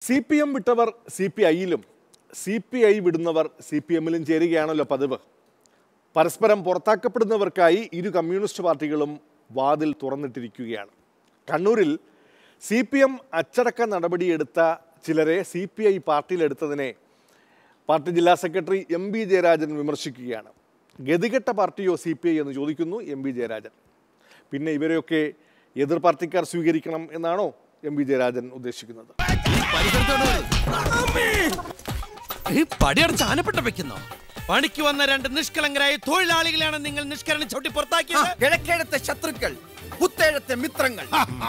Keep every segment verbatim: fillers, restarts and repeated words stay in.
C P M വിട്ടവർ C P ഐയിലും C P I വിടുന്നവർ സി പി എമ്മിലും ചേരുകയാണല്ലോ പതിവ്. പരസ്പരം പുറത്താക്കപ്പെടുന്നവർക്കായി ഇരു കമ്മ്യൂണിസ്റ്റ് പാർട്ടികളും വാതിൽ തുറന്നിട്ടിരിക്കുകയാണ്. കണ്ണൂരിൽ സി പി എം അച്ചടക്ക നടപടിയെടുത്ത ചിലരെ സി പി ഐ പാർട്ടിയിലെടുത്തതിനെ പാർട്ടി ജില്ലാ സെക്രട്ടറി എം ബി ജയരാജൻ വിമർശിക്കുകയാണ്. ഗതികെട്ട പാർട്ടിയോ സി പി ഐ എന്ന് ചോദിക്കുന്നു എം ബി ജയരാജൻ. പിന്നെ ഇവരെയൊക്കെ എതിർ പാർട്ടിക്കാർ സ്വീകരിക്കണം എന്നാണോ എം ബി ജയരാജൻ ഉദ്ദേശിക്കുന്നത്? പണിക്ക് വന്ന രണ്ട് നിഷ്കളങ്കരായ തൊഴിലാളികളാണ് നിങ്ങൾ നിഷ്കരണം ചവിട്ടി പുറത്താക്കിയത്. കിഴക്കേഴത്തെ ശത്രുക്കൾ, പുത്തേഴത്തെ മിത്രങ്ങൾ.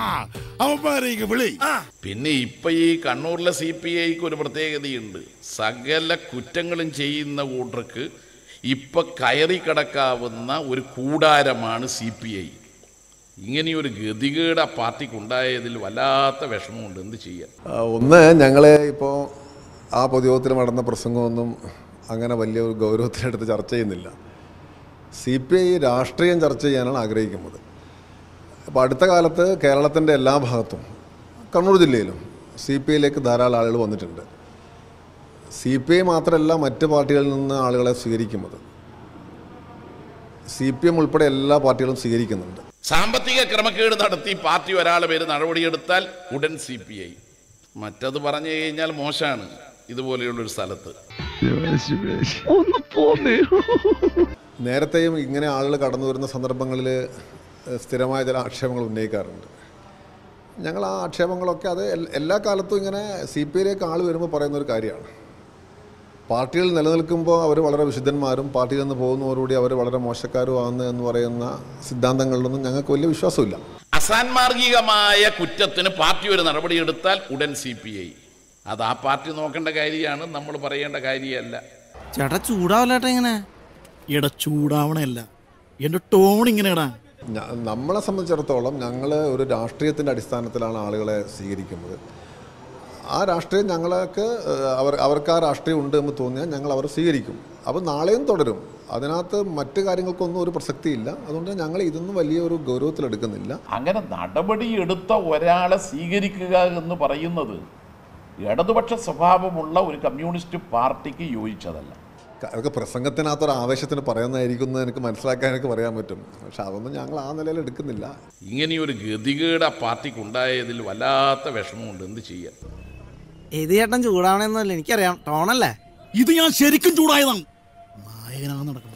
പിന്നെ ഇപ്പൊ ഈ കണ്ണൂരിലെ സി പി ഐക്ക് ഒരു പ്രത്യേകതയുണ്ട്. സകല കുറ്റങ്ങളും ചെയ്യുന്ന കൂട്ടർക്ക് ഇപ്പൊ കയറി കിടക്കാവുന്ന ഒരു കൂടാരമാണ് സി പി ഐ. ഇങ്ങനെയൊരു ഗതികേട് ആ പാർട്ടിക്കുണ്ടായതിൽ വല്ലാത്ത വിഷമമുണ്ട്. എന്ത് ചെയ്യാൻ? ഒന്ന്, ഞങ്ങളെ ഇപ്പോൾ ആ പൊതുയോഗത്തിൽ നടന്ന പ്രസംഗമൊന്നും അങ്ങനെ വലിയൊരു ഗൗരവത്തിലെടുത്ത് ചർച്ച ചെയ്യുന്നില്ല. സി പി ഐ രാഷ്ട്രീയം ചർച്ച ചെയ്യാനാണ് ആഗ്രഹിക്കുന്നത്. അപ്പോൾ അടുത്ത കാലത്ത് കേരളത്തിൻ്റെ എല്ലാ ഭാഗത്തും കണ്ണൂർ ജില്ലയിലും സി പി ഐയിലേക്ക് ധാരാളം ആളുകൾ വന്നിട്ടുണ്ട്. സി പി ഐ മാത്രമല്ല മറ്റ് പാർട്ടികളിൽ നിന്ന് ആളുകളെ സ്വീകരിക്കുന്നത്. സി പി എം ഉൾപ്പെടെ എല്ലാ പാർട്ടികളും സ്വീകരിക്കുന്നുണ്ട്. സാമ്പത്തിക ക്രമക്കേട് നടത്തി പാർട്ടി ഒരാളെ പേര് നടപടിയെടുത്താൽ ഉടൻ സി പി ഐ. മറ്റത് പറഞ്ഞു കഴിഞ്ഞാൽ മോശമാണ് ഇതുപോലെയുള്ളൊരു സ്ഥലത്ത്. നേരത്തെയും ഇങ്ങനെ ആളുകൾ കടന്നു വരുന്ന സന്ദർഭങ്ങളിൽ സ്ഥിരമായ ചില ആക്ഷേപങ്ങൾ ഉന്നയിക്കാറുണ്ട്. ഞങ്ങൾ ആ ആക്ഷേപങ്ങളൊക്കെ അത് എല്ലാ കാലത്തും ഇങ്ങനെ സി പി ഐയിലേക്ക് ആൾ വരുമ്പോൾ പറയുന്നൊരു കാര്യമാണ്. പാർട്ടികൾ നിലനിൽക്കുമ്പോൾ അവർ വളരെ വിശുദ്ധന്മാരും പാർട്ടിയിൽ നിന്ന് പോകുന്നവരോടുകൂടി അവർ വളരെ മോശക്കാരുമാകുന്നു എന്ന് പറയുന്ന സിദ്ധാന്തങ്ങളിലൊന്നും ഞങ്ങൾക്ക് വലിയ വിശ്വാസമില്ല. അസാൻമാർഗികമായ കുറ്റത്തിന് പാർട്ടി ഒരു നടപടിയെടുത്താൽ ഉടൻ സി പി ഐ. അത് ആ പാർട്ടി നോക്കേണ്ട കാര്യമാണ്, നമ്മൾ പറയേണ്ട കാര്യമല്ല. ചേട്ടാ ചൂടാവല്ലേട്ടാ ഇങ്ങനെ. എടാ ചൂടാവണല്ല, എന്റെ ടോൺ ഇങ്ങനെയാടാ. നമ്മളെ സംബന്ധിച്ചിടത്തോളം ഞങ്ങൾ ഒരു രാഷ്ട്രീയത്തിൻ്റെ അടിസ്ഥാനത്തിലാണ് ആളുകളെ സ്വീകരിക്കുന്നത്. ആ രാഷ്ട്രീയം ഞങ്ങൾക്ക് അവർ അവർക്ക് ആ രാഷ്ട്രീയം ഉണ്ട് എന്ന് തോന്നിയാൽ ഞങ്ങൾ അവർ സ്വീകരിക്കും. അപ്പോൾ നാളെയും തുടരും. അതിനകത്ത് മറ്റു കാര്യങ്ങൾക്കൊന്നും ഒരു പ്രസക്തിയില്ല. അതുകൊണ്ട് ഞങ്ങൾ ഇതൊന്നും വലിയൊരു ഗൗരവത്തിലെടുക്കുന്നില്ല. അങ്ങനെ നടപടിയെടുത്ത ഒരാളെ സ്വീകരിക്കുക എന്ന് പറയുന്നത് ഇടതുപക്ഷ സ്വഭാവമുള്ള ഒരു കമ്മ്യൂണിസ്റ്റ് പാർട്ടിക്ക് യോജിച്ചതല്ല. അതൊക്കെ പ്രസംഗത്തിനകത്തൊരു ആവേശത്തിന് പറയുന്നതായിരിക്കും എന്ന് എനിക്ക് മനസ്സിലാക്കാൻ എനിക്ക് പറയാൻ പറ്റും. പക്ഷെ അതൊന്നും ഞങ്ങൾ ആ നിലയിൽ എടുക്കുന്നില്ല. ഇങ്ങനെയൊരു ഗതികേട് ആ പാർട്ടിക്കുണ്ടായതിൽ വല്ലാത്ത വിഷമമുണ്ട്. എന്ത് ചെയ്യാൻ? ഏത് ചേട്ടൻ ചൂടാവണമെന്നല്ല എനിക്കറിയാം, ടോണല്ലേ ഇത്. ഞാൻ ശരിക്കും ചൂടായതാണ്. നായകനാണ് നടക്കുന്നത്.